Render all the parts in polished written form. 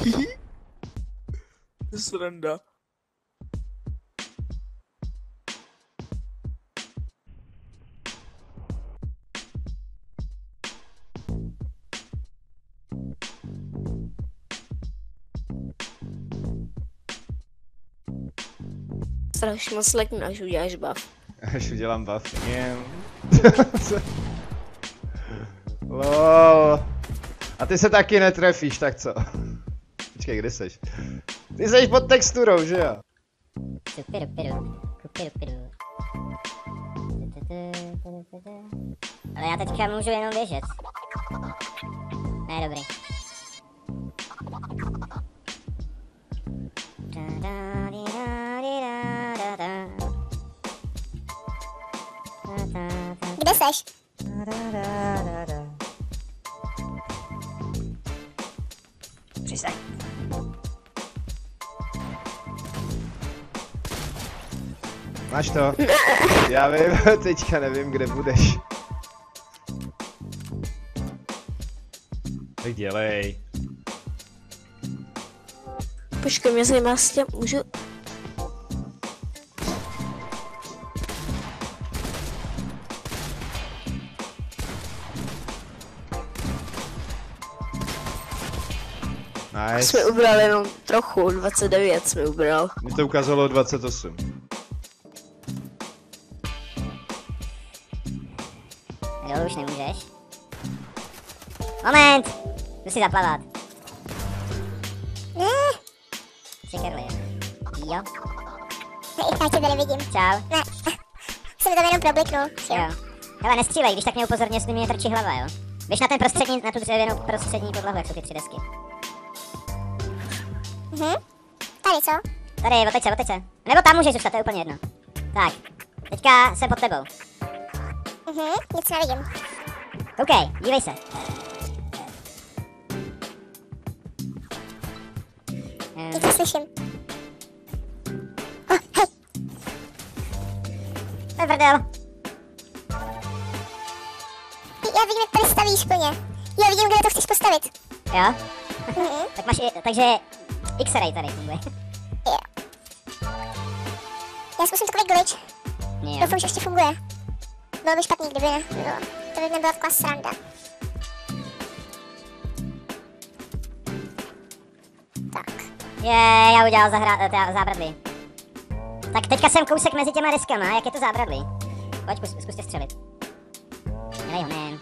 Sranda. Strašně moc leknu, až uděláš buff. Až udělám buff. Lol. A ty se taky netrefíš, tak co? Počkej, kde seš? Ty seš pod texturou, že jo? Ale já teďka můžu jenom běžet. Ne, dobrý. Kde seš? Přistaň. Máš to? Já vím, teďka nevím, kde budeš. Tak dělej. Počkej, mě zajímá, jestli můžu... Nice. Jsme ubrali jenom trochu, 29 jsme ubral. Mi to ukázalo 28. Jo, už nemůžeš. Moment! Jdu si zaplavat. Ne, Čekerli. Jo. já tě tady vidím. Čau. Ne, jsem tam jenom probliknul. Jo. Hele, nestřílej, když tak mě upozorně, jestli mě trčí hlava, jo. Běž na ten prostřední, na tu dřevěnou prostřední podlahu, jak jsou ty 3 desky. Tady co? Tady, oteď se. Nebo tam můžeš zůstat, to je úplně jedno. Tak, teďka jsem pod tebou. Nic nevidím. Koukej, dívej se. Nic neslyším. Oh, hej, To je prdel. já vidím, jak tady stavíš koně. Jo, vidím, kde to chceš postavit. Jo? Tak máš i, takže X-ray tady funguje. Jo. Já zkusím takový glitch. Jo. Doufám, že ještě funguje. Bylo by špatný, kdyby ne. Bylo. To by nebyla taková sranda. Tak. Já udělal zábradlí. Tak teďka jsem kousek mezi těma deskama, jak je to zábradlí. Pojď, zkuste střelit. Dělej ho, man.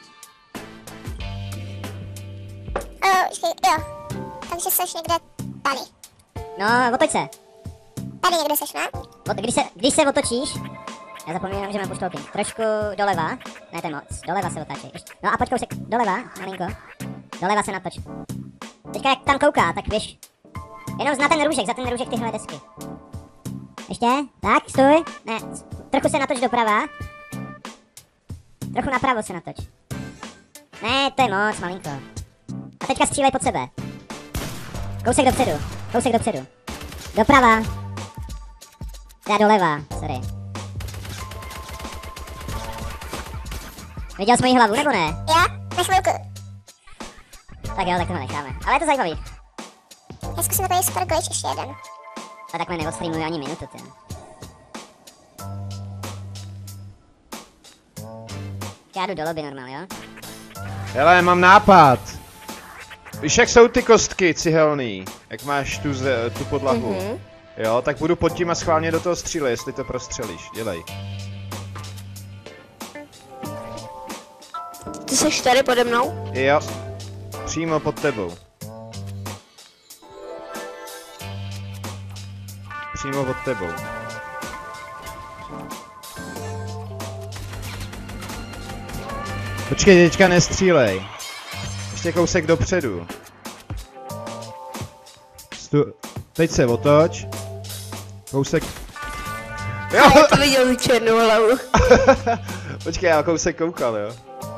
Jo. Takže seš někde tady. No, otoč se. Tady někde seš, ne? Když se otočíš, já zapomínám, že mám puštolky. Trošku doleva, ne ten moc, doleva se otáčí. No a pojď kousek doleva, malinko. Doleva se natoč. Teďka jak tam kouká, tak běž. Jenom za ten růžek tyhle desky. Ještě, tak, stůj. Ne, trochu se natoč doprava. Trochu napravo se natoč. Ne, to je moc, malinko. A teďka střílej pod sebe. Kousek dopředu. Doprava. Já doleva, sorry. Viděl jsi moji hlavu, nebo ne? Já? Na chvilku. Tak jo, tak to necháme. Ale je to zajímavý. Já zkusím takový super glitch, ještě jeden. A takhle neodstreamuju ani minutu, ty. Já jdu do lobby normál, jo? Hele, mám nápad. Víš, jak jsou ty kostky cihelný? Jak máš tu podlahu? Jo, tak budu pod tím a schválně do toho střílet, jestli to prostřelíš. Dělej. Ty seš tady pode mnou? Jo. Přímo pod tebou. Přímo pod tebou. Počkej, teďka nestřílej. Ještě kousek dopředu. Teď se otoč. Kousek. Jo! Já to viděl tu černou hlavu. Počkej, já kousek koukal, jo?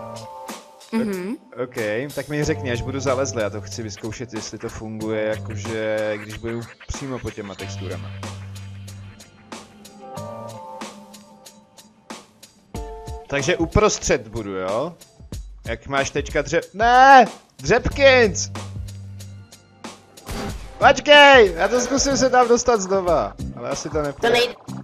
OK, tak mi řekni, až budu zalezlý, já to chci vyzkoušet, jestli to funguje, jakože když budu přímo pod těma texturama. Takže uprostřed budu, jo? Jak máš teďka Ne! Dřepkins! Počkej, já to zkusím se tam dostat znova. Ale asi to nepůjde. To nejde.